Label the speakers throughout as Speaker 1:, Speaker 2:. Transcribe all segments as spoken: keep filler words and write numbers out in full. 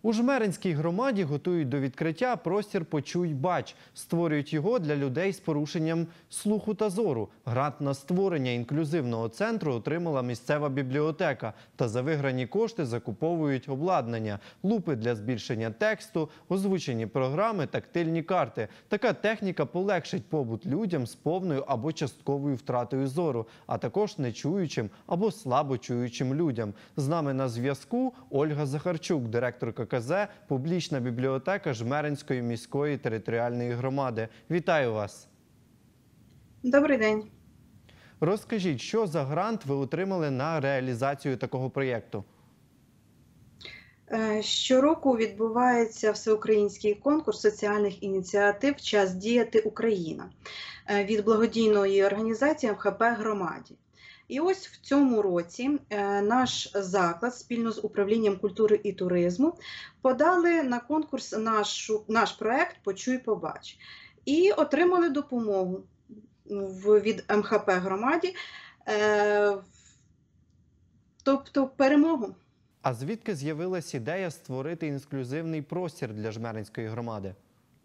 Speaker 1: У Жмеринській громаді готують до відкриття простір «Почуй, бач». Створюють його для людей з порушенням слуху та зору. Грант на створення інклюзивного центру отримала місцева бібліотека. Та за виграні кошти закуповують обладнання, лупи для збільшення тексту, озвучені програми, тактильні карти. Така техніка полегшить побут людям з повною або частковою втратою зору, а також нечуючим або слабочуючим людям. З нами на зв'язку Ольга Захарчук, директорка ка зе «Публічна бібліотека Жмеринської міської територіальної громади». Вітаю вас!
Speaker 2: Добрий день.
Speaker 1: Розкажіть, що за грант ви отримали на реалізацію такого проєкту?
Speaker 2: Щороку відбувається всеукраїнський конкурс соціальних ініціатив «Час діяти Україна» від благодійної організації ем ха пе «Громаді». І ось в цьому році наш заклад спільно з управлінням культури і туризму подали на конкурс наш, наш проект «Почуй, побач» і отримали допомогу від ем ха пе «Громаді», тобто перемогу.
Speaker 1: А звідки з'явилась ідея створити інклюзивний простір для Жмеринської громади?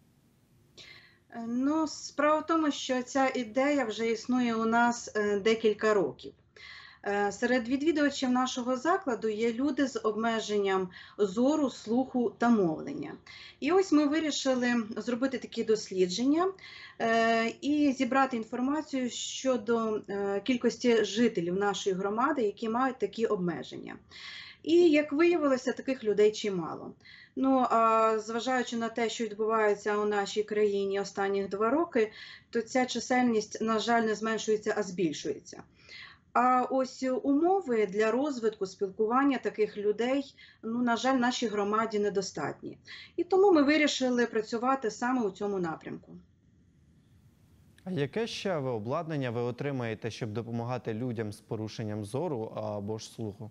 Speaker 2: Ну, справа в тому, що ця ідея вже існує у нас декілька років. Серед відвідувачів нашого закладу є люди з обмеженням зору, слуху та мовлення. І ось ми вирішили зробити такі дослідження і зібрати інформацію щодо кількості жителів нашої громади, які мають такі обмеження. І, як виявилося, таких людей чимало. Ну, а зважаючи на те, що відбувається у нашій країні останні два роки, то ця чисельність, на жаль, не зменшується, а збільшується. А ось умови для розвитку спілкування таких людей, ну, на жаль, нашій громаді недостатні. І тому ми вирішили працювати саме у цьому напрямку.
Speaker 1: А яке ще ви обладнання ви отримаєте, щоб допомагати людям з порушенням зору або ж слуху?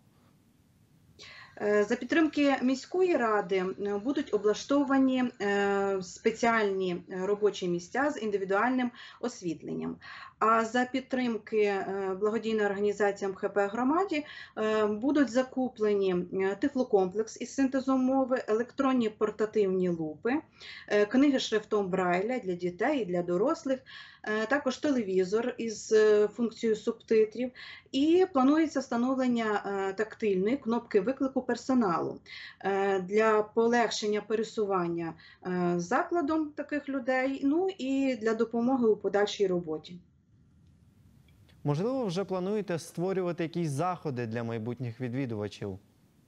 Speaker 2: За підтримки міської ради будуть облаштовані спеціальні робочі місця з індивідуальним освітленням. А за підтримки благодійної організації ем ха пе «Громаді» будуть закуплені тифлокомплекс із синтезом мови, електронні портативні лупи, книги шрифтом Брайля для дітей і для дорослих, також телевізор із функцією субтитрів, і планується встановлення тактильної кнопки виклику персоналу для полегшення пересування закладом таких людей, ну і для допомоги у подальшій роботі.
Speaker 1: Можливо, вже плануєте створювати якісь заходи для майбутніх відвідувачів?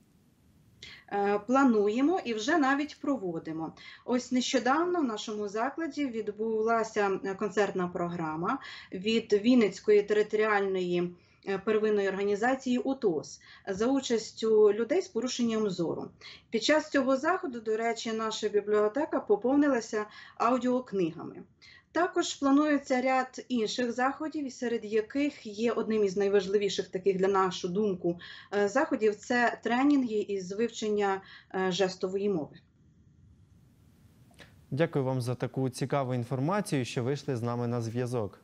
Speaker 2: Плануємо і вже навіть проводимо. Ось нещодавно в нашому закладі відбулася концертна програма від Вінницької територіальної первинної організації у те о ес за участю людей з порушенням зору. Під час цього заходу, до речі, наша бібліотека поповнилася аудіокнигами. Також планується ряд інших заходів, серед яких є одним із найважливіших таких, для нашу думку, заходів – це тренінги із вивчення жестової мови.
Speaker 1: Дякую вам за таку цікаву інформацію, що вийшли з нами на зв'язок.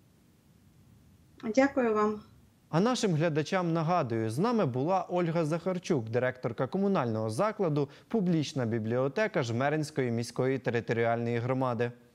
Speaker 2: Дякую вам.
Speaker 1: А нашим глядачам нагадую, з нами була Ольга Захарчук, директорка комунального закладу «Публічна бібліотека Жмеринської міської територіальної громади».